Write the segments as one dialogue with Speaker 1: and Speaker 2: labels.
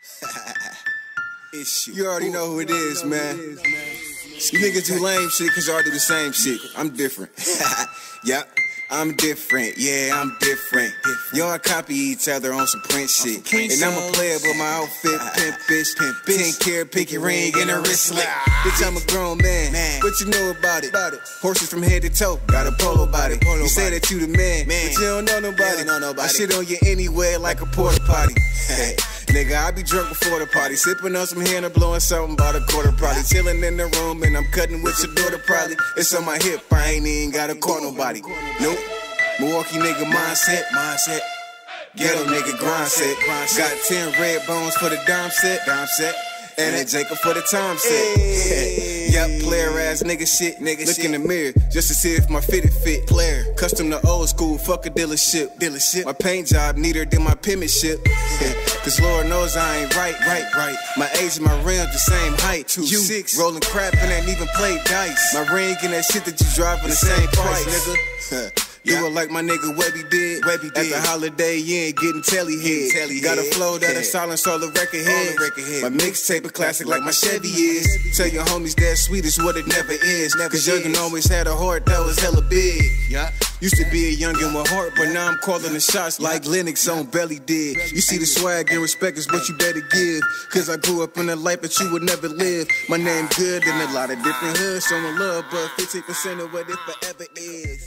Speaker 1: You already know who it is, man. You niggas do lame shit cause y'all do the same shit. I'm different. Yep, I'm different. Yeah, I'm different. Y'all copy each other on some Prince shit. And I'm a player, but my outfit pimpish. 10-carat pinky ring and a wristlet. Bitch, I'm a grown man. What you know about it? Horses from head to toe, got a polo body. You say that you the man, but you don't know nobody. I shit on you anywhere like a porta potty. Nigga, I be drunk before the party, sipping on some Henna, blowing something about a quarter probably. Chilling in the room and I'm cutting with your daughter probably. It's on my hip, I ain't even gotta call nobody. Nope, Milwaukee nigga mindset. Ghetto nigga grind set. Got 10 red bones for the dime set. And a Jacob for the time set. Yup, player ass nigga shit. Look in the mirror just to see if my fitted fit. Player, custom to old school, fuck a dealership. My paint job neater than my penmanship. Cause Lord knows I ain't right. My age and my rims the same height. 2'6", rolling crap and ain't even played dice. My ring and that shit that you drive for the same price, nigga. You were like my nigga Webby did. At the holiday, you ain't getting telly head. Got a flow that'll silence all the record heads. My mixtape a classic like my Chevy is. Tell your homies that sweet is what it never is. Cause Youngin always had a heart that was hella big. Used to be a youngin' with heart, but now I'm calling the shots like Lennox on Belly did. You see the swag and respect is what you better give. Cause I grew up in a life that you would never live. My name good in a lot of different hoods, showing love, but 15% of what it forever is.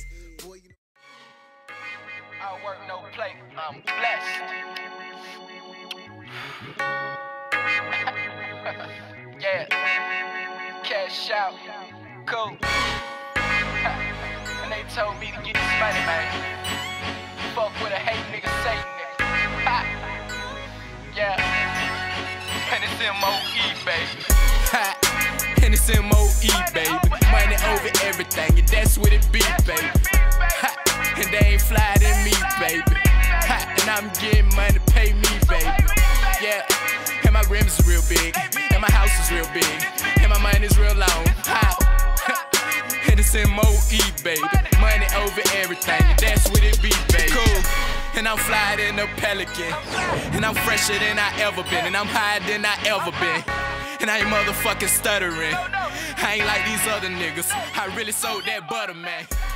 Speaker 2: I work no play, I'm blessed. Yeah, cash out, cool. And they told me to get this money, man. Fuck what a hate nigga say, nigga. Yeah, and it's M.O.E., baby. And it's M.O.E., baby. Money over everything, and that's what it be, baby. And they ain't fly than me, baby. And I'm getting money to pay me, baby. Yeah, and my rims is real big, and my house is real big, and my money's real long. And it's M.O.E., baby. Money over everything, and that's what it be, baby. Cool. And I'm flyer than a pelican, and I'm fresher than I ever been, and I'm higher than I ever been. And I ain't motherfucking stuttering. I ain't like these other niggas. I really sold that butter, man.